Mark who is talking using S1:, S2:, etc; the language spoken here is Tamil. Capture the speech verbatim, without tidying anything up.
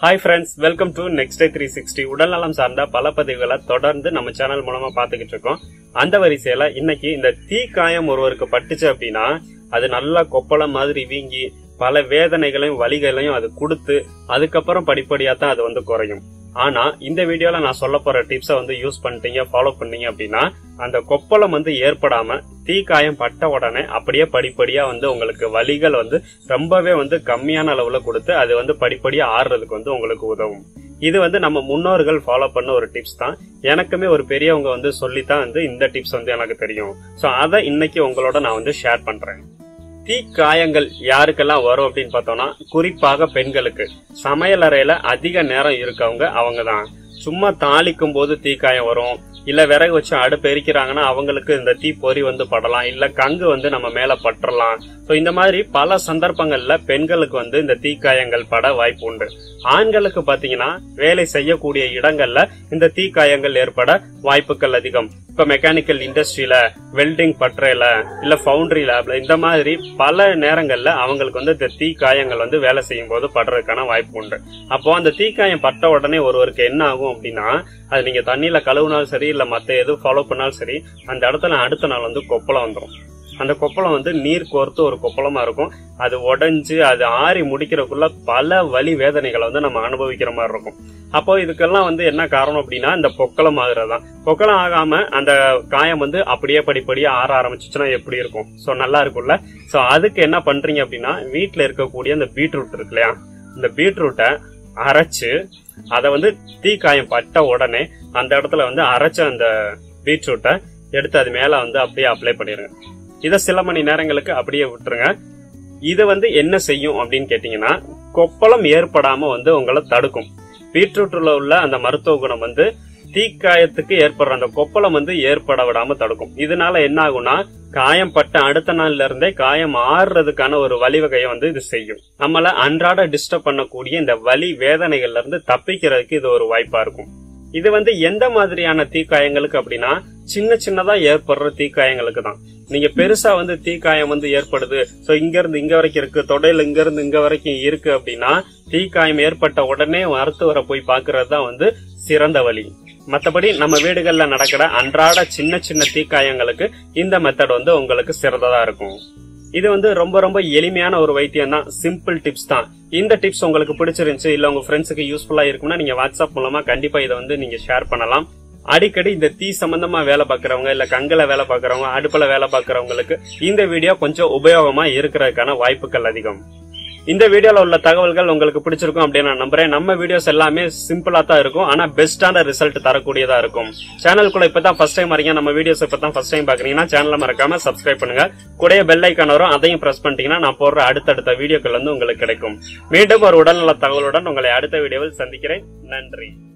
S1: Hi friends, welcome to Next Day three sixty. உடல்நலம் சார்ந்த பல பதிவுகளை தொடர்ந்து நம்ம சேனல் மூலமா பாத்துக்கிட்டு இருக்கோம். அந்த வரிசையில இன்னைக்கு இந்த தீக்காயம் ஒருவருக்கு பட்டுச்சு அப்படின்னா அது நல்லா கொப்பளம் மாதிரி வீங்கி பல வேதனைகளையும் வலிகளையும் அது கொடுத்து அதுக்கப்புறம் படிப்படியா தான் அது வந்து குறையும். ஆனா இந்த வீடியோல நான் சொல்ல போற டிப்ஸை வந்து யூஸ் பண்ணிட்டீங்க, ஃபாலோ பண்ணீங்க அப்படின்னா அந்த கொப்பளம் வந்து ஏற்படாம தீக்காயம் பட்ட உடனே அப்படியே படிப்படியா வந்து உங்களுக்கு வலிகள் வந்து ரொம்பவே வந்து கம்மியான அளவுல கொடுத்து அது வந்து படிப்படியா ஆறுறதுக்கு வந்து உங்களுக்கு உதவும். இது வந்து நம்ம முன்னோர்கள் ஃபாலோ பண்ண ஒரு டிப்ஸ் தான். எனக்குமே ஒரு பெரியவங்க வந்து சொல்லித்தான் வந்து இந்த டிப்ஸ் வந்து எனக்கு தெரியும். சோ அதை இன்னைக்கு உங்களோட நான் வந்து ஷேர் பண்றேன். தீக்காயங்கள் யாருக்கெல்லாம் வரும் அப்படின்னு பார்த்தோம்னா குறிப்பாக பெண்களுக்கு. சமையல் அறையில அதிக நேரம் இருக்கவங்க அவங்கதான். சும்மா தாளிக்கும் போது தீக்காயம் வரும், இல்ல விறகு வச்சு அடுப்பு எரிக்கிறாங்கன்னா அவங்களுக்கு இந்த தீ பொறி வந்து படலாம், இல்ல கங்கு வந்து நம்ம மேல பற்றலாம். சோ இந்த மாதிரி பல சந்தர்ப்பங்கள்ல பெண்களுக்கு வந்து இந்த தீக்காயங்கள் பட வாய்ப்பு உண்டு. ஆண்களுக்கு பாத்தீங்கன்னா வேலை செய்யக்கூடிய இடங்கள்ல இந்த தீக்காயங்கள் ஏற்பட வாய்ப்புகள் அதிகம். இப்ப மெக்கானிக்கல் இண்டஸ்ட்ரியில, வெல்டிங் பட்டறையில, இல்ல ஃபவுண்டரி லேப்ல இந்த மாதிரி பல நேரங்கள்ல அவங்களுக்கு வந்து இந்த தீக்காயங்கள் வந்து வேலை செய்யும் போது படுறதுக்கான வாய்ப்பு உண்டு. அப்போ அந்த தீக்காயம் பட்ட உடனே ஒருவருக்கு என்ன ஆகும் அப்படின்னா அது நீங்க தண்ணியில கழுவுனாலும் சரி இல்ல மத்த எதுவும் ஃபாலோ பண்ணாலும் சரி அந்த இடத்துல அடுத்த நாள் வந்து கொப்பளம் வந்துடும். அந்த கொப்பளம் வந்து நீர் கோர்த்து ஒரு கொப்பளமா இருக்கும். அது உடைஞ்சு அது ஆறி முடிக்கிறதுக்குள்ள பல வலி வேதனைகளை வந்து நம்ம அனுபவிக்கிற மாதிரி இருக்கும். அப்போ இதுக்கெல்லாம் வந்து என்ன காரணம் அப்படின்னா இந்த பொக்களம் ஆகுறதுதான். பொக்களம் ஆகாம அந்த காயம் வந்து அப்படியே படிப்படியா ஆற ஆரம்பிச்சுச்சுன்னா எப்படி இருக்கும்? சோ நல்லா இருக்கும்ல. சோ அதுக்கு என்ன பண்றீங்க அப்படின்னா வீட்டுல இருக்கக்கூடிய இந்த பீட்ரூட் இருக்கு இல்லையா, இந்த பீட்ரூட்டை அரைச்சு அதை வந்து தீக்காயம் பட்ட உடனே அந்த இடத்துல வந்து அரைச்ச அந்த பீட்ரூட்டை எடுத்து அது மேல வந்து அப்படியே அப்ளை பண்ணிருங்க. இதை சில மணி நேரங்களுக்கு அப்படியே விட்டுருங்க. இது வந்து என்ன செய்யும் அப்படின்னு கேட்டீங்கன்னா கொப்பளம் ஏற்படாம வந்து உங்களை தடுக்கும். பீட்ரூட்ல உள்ள அந்த மருத்துவ குணம் வந்து தீக்காயத்துக்கு ஏற்படுற அந்த கொப்பளம் வந்து ஏற்பட விடாம தடுக்கும். இதனால என்ன ஆகும்னா காயம் பட்ட அடுத்த நாள்ல இருந்தே காயம் ஆறுறதுக்கான ஒரு வழிவகையை வந்து இது செய்யும். நம்மள அன்றாட டிஸ்டர்ப் பண்ணக்கூடிய இந்த வலி வேதனைகள்ல இருந்து தப்பிக்கிறதுக்கு இது ஒரு வாய்ப்பா இருக்கும். இது வந்து எந்த மாதிரியான தீக்காயங்களுக்கு அப்படின்னா சின்ன சின்னதா ஏற்படுற தீக்காயங்களுக்கு தான். நீங்க பெருசா வந்து தீக்காயம் வந்து ஏற்படுது, சோ இங்க இருந்து இங்க வரைக்கும் இருக்கு, தொடையில இங்க இருந்து இங்க வரைக்கும் இருக்கு அப்படின்னா தீக்காயம் ஏற்பட்ட உடனே மருத்துவரை போய் பாக்குறது தான் வந்து சிறந்த வழி. மத்தபடி நம்ம வீடுகள்ல நடக்கிற அன்றாட சின்ன சின்ன தீக்காயங்களுக்கு இந்த மெத்தட் வந்து உங்களுக்கு சிறந்ததா இருக்கும். இது வந்து ரொம்ப ரொம்ப எளிமையான ஒரு வைத்தியம் தான், சிம்பிள் டிப்ஸ் தான். இந்த டிப்ஸ் உங்களுக்கு பிடிச்சிருந்துச்சு இல்ல உங்க ஃப்ரெண்ட்ஸுக்கு யூஸ்ஃபுல்லா இருக்கும்னா நீங்க வாட்ஸ்அப் மூலமா கண்டிப்பா இதை வந்து நீங்க ஷேர் பண்ணலாம். அடிக்கடி இந்த தீ சம்பந்தமா வேலை பாக்குறவங்க இல்ல கங்கல வேலை பாக்குறவங்க அடுப்புல வேலை பாக்குறவங்களுக்கு இந்த வீடியோ கொஞ்சம் உபயோகமா இருக்கிறதுக்கான வாய்ப்புகள் அதிகம். இந்த வீடியோல உள்ள தகவல்கள் உங்களுக்கு பிடிச்சிருக்கும் அப்படின்னு நான் நம்புறேன். நம்ம வீடியோஸ் எல்லாமே சிம்பிளா தான் இருக்கும், ஆனா பெஸ்டான ரிசல்ட் தரக்கூடியதா இருக்கும். சேனலுக்குள்ள இப்பதான் ஃபர்ஸ்ட் டைம் வரீங்க, நம்ம வீடியோஸ் இப்பதான் ஃபர்ஸ்ட் டைம் பாக்குறீங்கன்னா சேனலை மறக்காம சப்ஸ்கிரைப் பண்ணுங்க. கூடயே பெல் ஐக்கான் வரும், அதையும் பிரஸ் பண்ணிட்டீங்கன்னா நான் போடுற அடுத்தடுத்த வீடியோக்கள் வந்து உங்களுக்கு கிடைக்கும். மீண்டும் ஒரு உடல்நல தகவலுடன் உங்களை அடுத்த வீடியோவில் சந்திக்கிறேன். நன்றி.